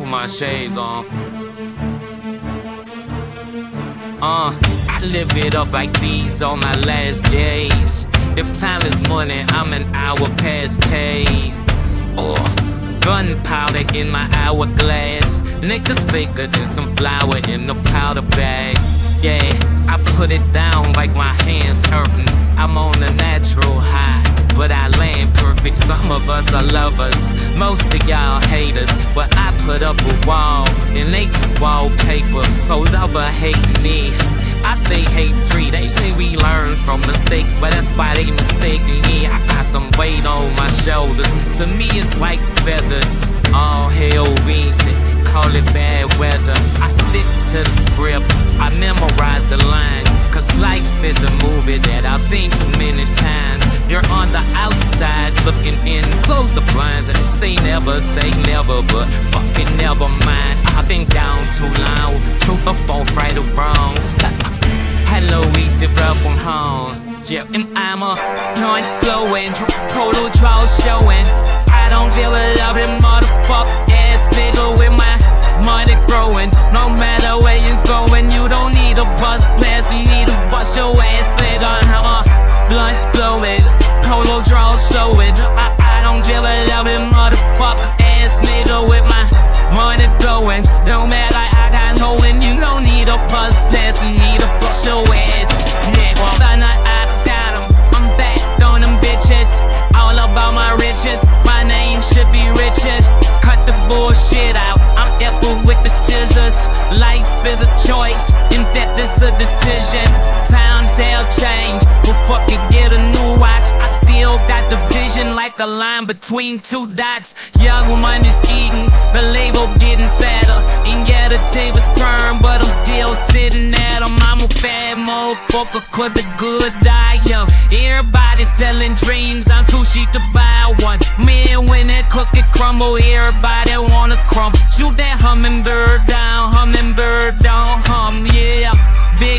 put my shades on. I live it up like these on my last days. If time is money, I'm an hour past paid. Or gunpowder in my hourglass. Niggas faker than some flour in the powder bag. Yeah, I put it down like my hands hurting. I'm on a natural high, but I land perfect. Some of us are lovers, most of y'all haters. But I put up a wall, and they just wallpaper. So lover hating me, I stay hate-free. They say we learn from mistakes, but that's why they mistaken me. I got some weight on my shoulders. To me it's like feathers. All hell rings it, call it bad weather. I stick to the script, I memorize the lines. Cause life is a movie that I've seen too many times. You're on the outside looking in, close the blinds and say never but fucking never mind. I've been down too long, truth or false, right or wrong. Hello, easy, welcome home. Yeah, and I'm a joint glowing, total draw showing. I don't give a loving motherfucker ass nigga with my money growing. No matter where you going, you don't need a bus pass, you need to bust your ass nigga. I'm a blunt glowing, total draw showing. I don't give a loving motherfucker ass nigga with my money growing. No matter I got knowing, you don't need a bus pass, you need to bust your ass. Yeah, well, I got 'em, I'm back on them bitches. All about my riches, my name should be Richard. Cut the bullshit out, I'm epic with the scissors. Life is a choice, and death is a decision. Times have changed, but fuck it, get a new watch. I still got the vision like a line between two dots. Young money's eating, the label getting sadder. And yeah, the tables turn, but I'm still sitting at 'em. I'm a bad motherfucker, cause the good die young. Everybody selling dreams, I'm too cheap to buy one. Man, when that cookie crumble, everybody wanna crumble. Shoot that hummingbird down, hummingbird don't hum, yeah. Big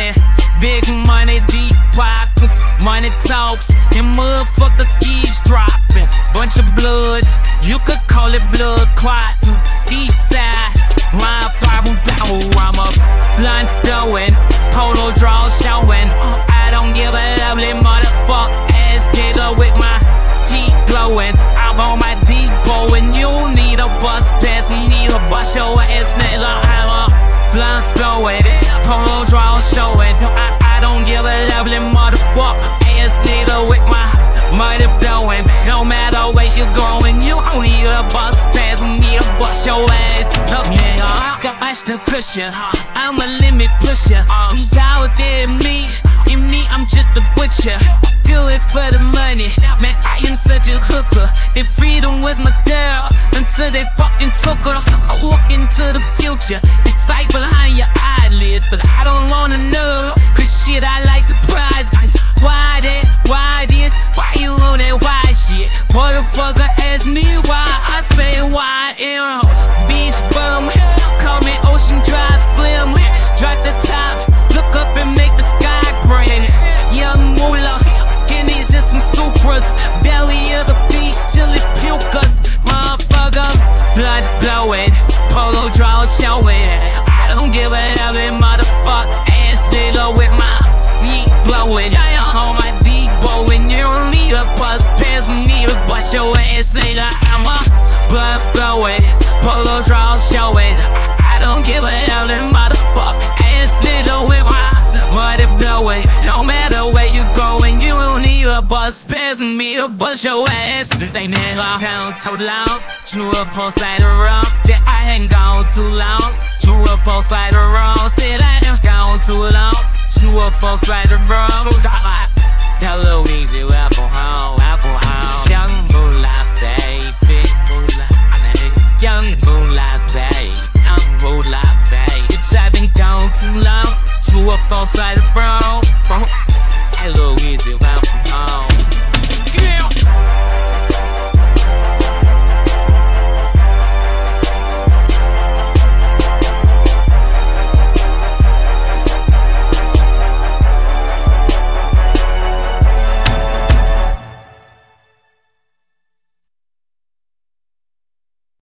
money, deep pockets, money talks, and motherfuckers keeps dropping. Bunch of bloods, you could call it blood clot. East side, my problem down, I'm a blunt throwing, polo draw showing. I don't give a lovely motherfucker ass nigga with my teeth glowing. I'm on my depot and you need a bus pass, you need a bus your ass nigga. I'm a blunt throwing, polo draw showing. I don't give a lovely motherfucker ass nigga with my money blowing. No matter where you going, you don't need a bus pass, you need a bus your ass. Yeah, I got much to push ya, I'm a limit pusher. Y'all there me, in me I'm just a butcher. Do it for the money, man, I am such a hooker. If freedom was my girl, until they fucking took her. I walk into the future, it's fight behind your eyelids, but I don't wanna know, cause shit I like surprises. Why that, why this, why you on that why shit? Motherfucker ask me why, I say why am beach bum, call me Ocean Drive Slim. Drop the top, look up and make the sky grin. Young moolah, skinnies and some Supras, belly of the beach till it puke us. Motherfucker, blood blowing, polo draw showing. I don't give a hell, motherfucker ass nigga with my feet blowing. On my depot and you don't need a bus pass, you need a bus your ass nigga. I'm a blood blowing, polo draw showing. I don't give a hell, motherfucker ass nigga with my money blowing. No matter where you going, you don't need a bus pass, you need a bus your ass. They never gone too long, true or false, right or wrong. Yeah, I ain't gone too long, true or false, right or wrong. Said I ain't gone too long, true or false, right or wrong. Hello, easy, welcome home, welcome home. Young moolah, baby, moolah, young moolah, baby, young moolah, baby. Bitch, I been gone too long, true or false, right or wrong.